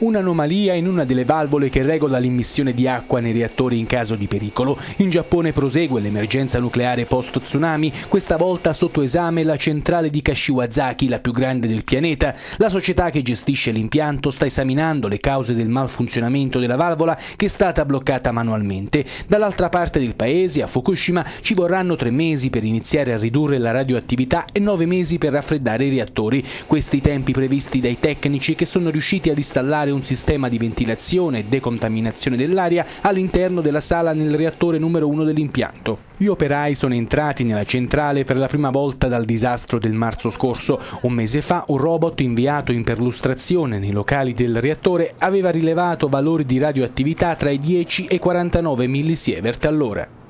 un'anomalia in una delle valvole che regola l'immissione di acqua nei reattori in caso di pericolo. In Giappone prosegue l'emergenza nucleare post-tsunami, questa volta sotto esame la centrale di Kashiwazaki, la più grande del pianeta. La società che gestisce l'impianto sta esaminando le cause del malfunzionamento della valvola che è stata bloccata manualmente. Dall'altra parte del paese, a Fukushima, ci vorranno 3 mesi per iniziare a ridurre la radioattività e 9 mesi per raffreddare i reattori. Questi i tempi previsti dai tecnici che sono riusciti ad installare un sistema di ventilazione e decontaminazione dell'aria all'interno della sala nel reattore numero 1 dell'impianto. Gli operai sono entrati nella centrale per la prima volta dal disastro del marzo scorso. Un mese fa un robot inviato in perlustrazione nei locali del reattore aveva rilevato valori di radioattività tra i 10 e i 49 millisievert all'ora.